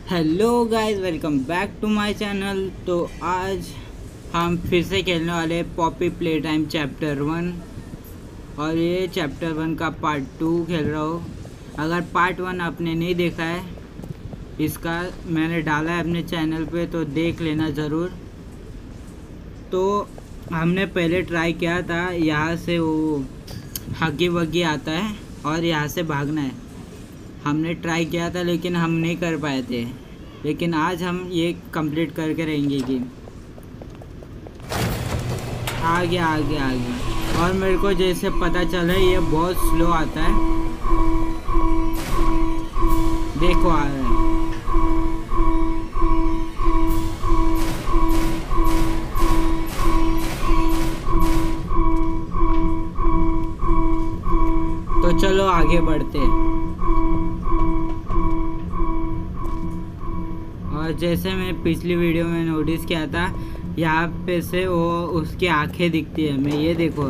Hello guys, welcome back to my channel. तो आज हम फिर से खेलने वाले पॉपी प्ले टाइम चैप्टर 1 और ये चैप्टर 1 का पार्ट 2 खेल रहा हूँ। अगर पार्ट 1 आपने नहीं देखा है इसका, मैंने डाला है अपने चैनल पे, तो देख लेना ज़रूर। तो हमने पहले ट्राई किया था, यहाँ से वो हगी वगी आता है और यहाँ से भागना है। हमने ट्राई किया था लेकिन हम नहीं कर पाए थे, लेकिन आज हम ये कंप्लीट करके रहेंगे गेम। आ गया। और मेरे को जैसे पता चला ये बहुत स्लो आता है। देखो आ रहा है। तो चलो आगे बढ़ते हैं। और जैसे मैं पिछली वीडियो में नोटिस किया था, यहाँ पे से वो उसकी आंखें दिखती है। मैं ये देखो,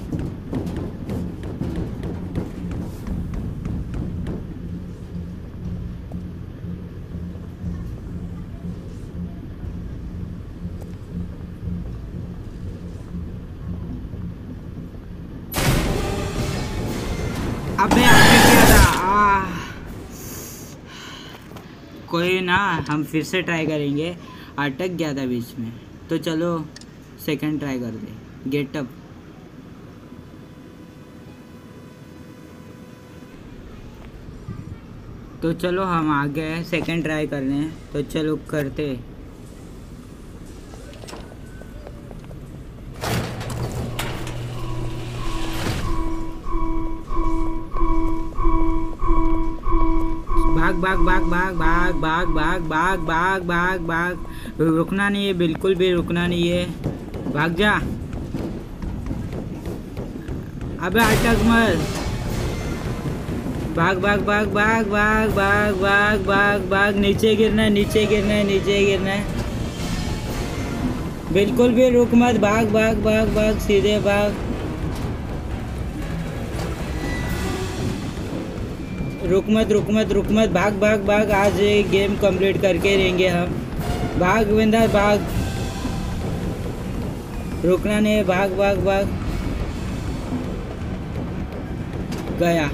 अबे आपने किया था। कोई ना, हम फिर से ट्राई करेंगे। अटक गया था बीच में, तो चलो सेकंड ट्राई कर दे। Get up. तो चलो हम आ गए, सेकंड ट्राई कर रहे हैं, तो चलो करते। भाग। रुकना नहीं है, बिल्कुल भी रुकना नहीं है। भाग जा। अबे अटक मत। भाग। नीचे गिरना है। बिल्कुल भी रुक मत। भाग सीधे भाग। रुक मत। भाग। आज ये गेम कंप्लीट करके रहेंगे हम। भाग विंदर भाग। रुकना नहीं है। भाग। गया।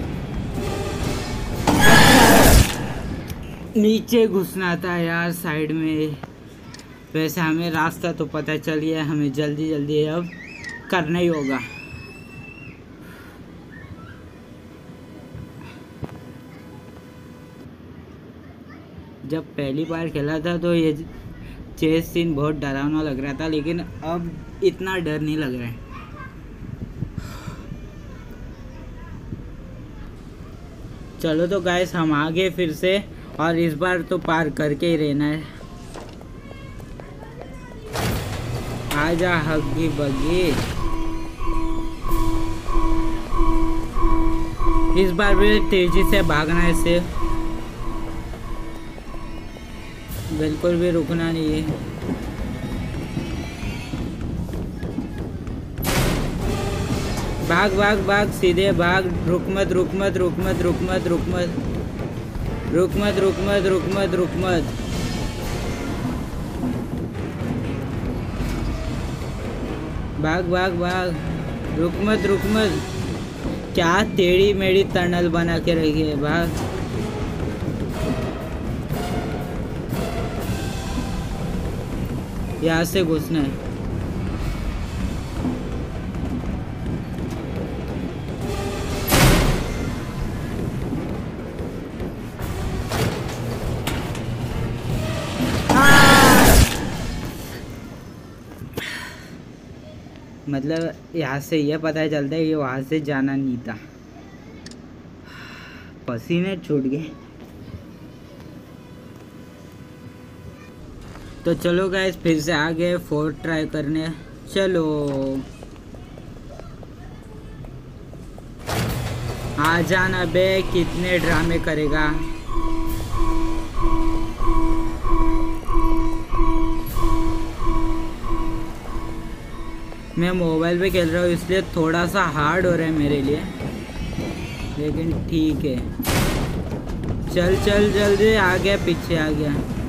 नीचे घुसना था यार, साइड में। वैसे हमें रास्ता तो पता चल गया, हमें जल्दी अब करना ही होगा। जब पहली बार खेला था तो ये चेस सीन बहुत डरावना लग रहा था, लेकिन अब इतना डर नहीं लग रहा है। चलो तो गाइस, हम आ गए फिर से, और इस बार तो पार करके ही रहना है। आजा हग्गी बग्गी। इस बार भी तेजी से भागना है सिर्फ, बिल्कुल भी रुकना नहीं है। भाग सीधे भाग। रुक मत। भाग। रुक मत। क्या टेढ़ी मेढ़ी टनल बना के रखी है। भाग। यहाँ से घुसना है। मतलब यहाँ से यह पता चलता है कि वहाँ से जाना नहीं था। पसीने छूट गए। तो चलो गाइस, फिर से आ गए 4 ट्राई करने। चलो आ जाना बे, कितने ड्रामे करेगा। मैं मोबाइल पे खेल रहा हूँ इसलिए थोड़ा सा हार्ड हो रहा है मेरे लिए, लेकिन ठीक है। चल जल्दी, आ गया, पीछे आ गया।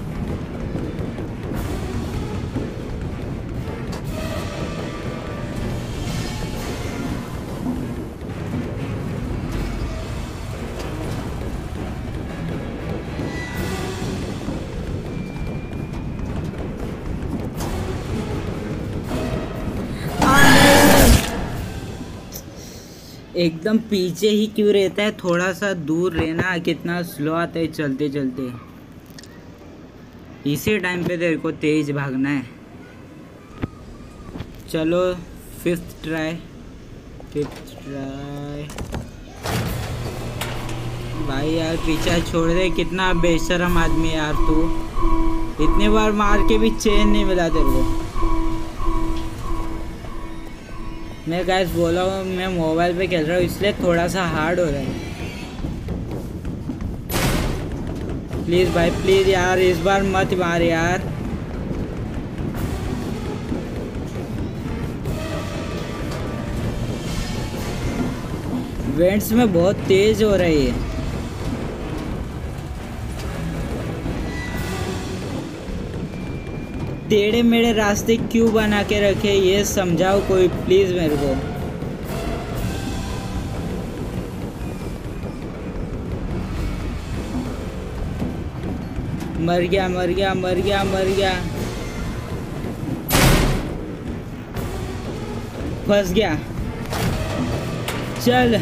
एकदम पीछे ही क्यों रहता है, थोड़ा सा दूर रहना। कितना स्लो आता है चलते चलते। इसी टाइम पे तेरे को तेज भागना है। चलो फिफ्थ ट्राई। भाई यार पीछा छोड़ दे, कितना बेशरम आदमी है यार तू। इतने बार मार के भी चेन नहीं मिला तेरे को। मैं गाइस बोला हूँ मैं मोबाइल पे खेल रहा हूँ इसलिए थोड़ा सा हार्ड हो रहा है। प्लीज़ भाई प्लीज़ यार, इस बार मत मार यार। वेंट्स में बहुत तेज हो रही है। टेढ़े मेढ़े रास्ते क्यों बना के रखे, ये समझाओ कोई प्लीज मेरे को। मर गया मर गया मर गया मर गया। फंस गया। चल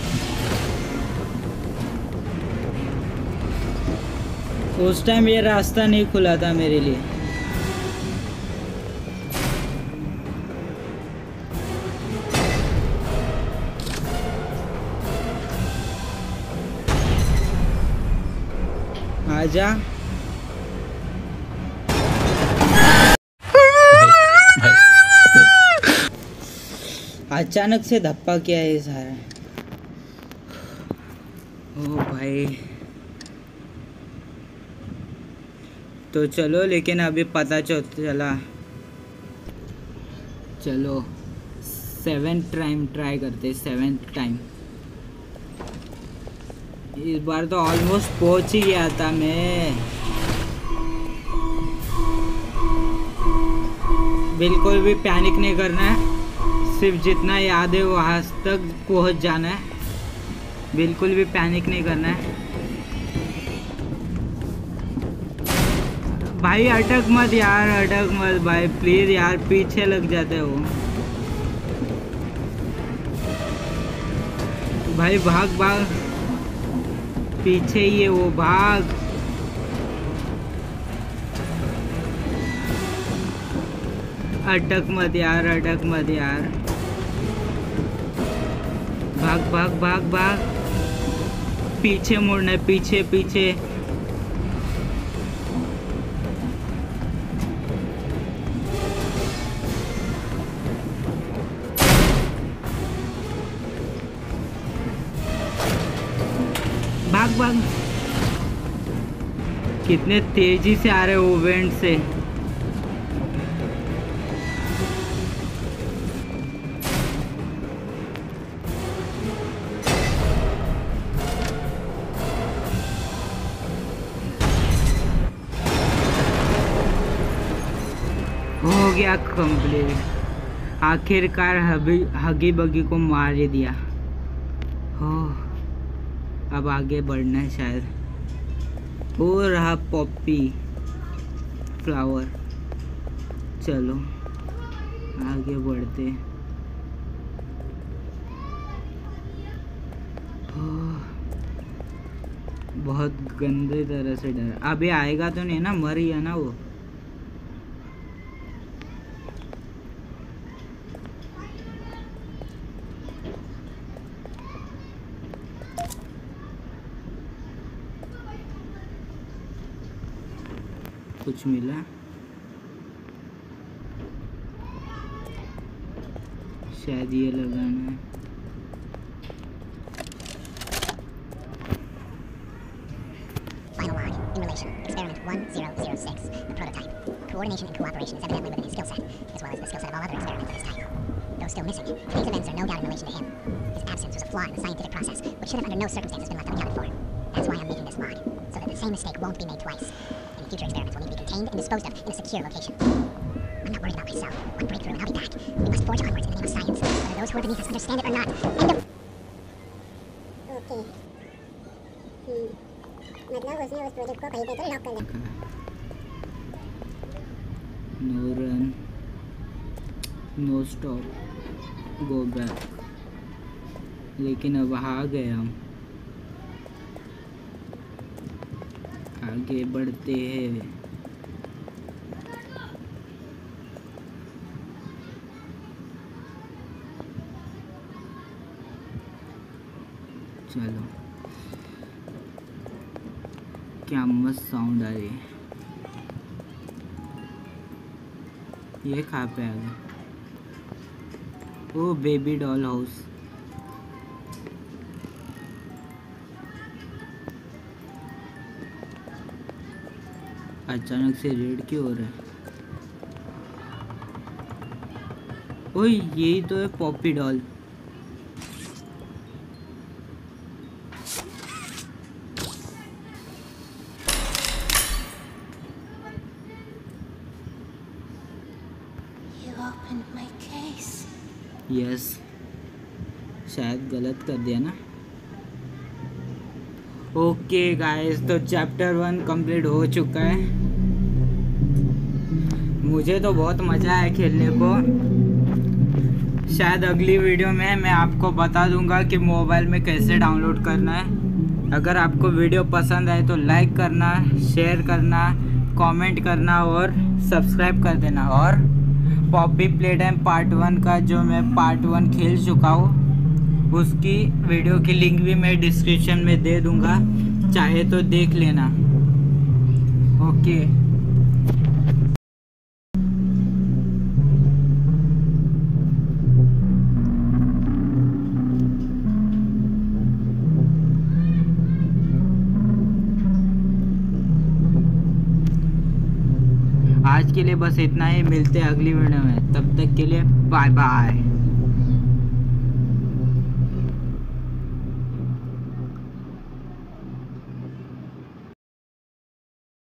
उस टाइम ये रास्ता नहीं खुला था मेरे लिए। आजा। अचानक से धप्पा क्या है सारा। ओ भाई तो चलो, लेकिन अभी पता चला। चलो 7th टाइम ट्राई करते। 7th time. इस बार तो ऑलमोस्ट पहुंच ही गया था मैं। बिल्कुल भी पैनिक नहीं करना है, सिर्फ जितना याद है वहाँ तक पहुंच जाना है। बिल्कुल भी पैनिक नहीं करना है। भाई अटक मत यार, अटक मत भाई प्लीज यार, पीछे लग जाते हो भाई। भाग भाग, पीछे ही है वो, भाग। अटक मत यार, अटक मत यार। भाग भाग भाग भाग। पीछे मुड़ना है, पीछे पीछे। भाग भाग। कितने तेजी से आ रहे हो वेंट से। हो गया कंप्लीट। आखिरकार हगी बगी को मार ही दिया। हो अब आगे बढ़ना है शायद। हो रहा पॉपी फ्लावर। चलो आगे बढ़ते। बहुत गंदे तरह से डर। अभी आएगा तो नहीं ना, मर गया ना वो। कुछ मिला? शायद ये लगाना है। Final log. In relation. Experiment 1006. The prototype. Coordination and cooperation is evidently within his skill set, as well as the skill set of all other experiments of his type. Though still missing, these events are no doubt in relation to him. His absence was a flaw in the scientific process, which should have under no circumstances been left unaccounted for. That's why I'm making this log, so that the same mistake won't be made twice. Any future experiments will need to be contained and disposed of in a secure location. I'm not worried about myself. One breakthrough and I'll be back. We must forge onwards in the name of science, whether those who are beneath us understand it or not. End of... Okay. मतलब उसने उस project को कहीं पे तो lock कर दिया। No run, no stop, go back. लेकिन अब आ गए हम, आगे बढ़ते हैं। चलो, क्या मस्त साउंड आ रही है। ये कहाँ पे आ गया? Oh baby doll house. अचानक से रेड क्यों हो रहा है? ओए यही तो है पॉपी डॉल। यस, शायद गलत कर दिया ना। ओके गाइस, तो चैप्टर 1 कंप्लीट हो चुका है। मुझे तो बहुत मज़ा आया खेलने को। शायद अगली वीडियो में मैं आपको बता दूंगा कि मोबाइल में कैसे डाउनलोड करना है। अगर आपको वीडियो पसंद आए तो लाइक करना, शेयर करना, कमेंट करना और सब्सक्राइब कर देना। और पॉपी प्ले टाइम पार्ट 1 का जो मैं पार्ट 1 खेल चुका हूँ, उसकी वीडियो की लिंक भी मैं डिस्क्रिप्शन में दे दूँगा, चाहे तो देख लेना। ओके। आज के लिए बस इतना ही, मिलते हैं अगली वीडियो में। तब तक के लिए बाय बाय।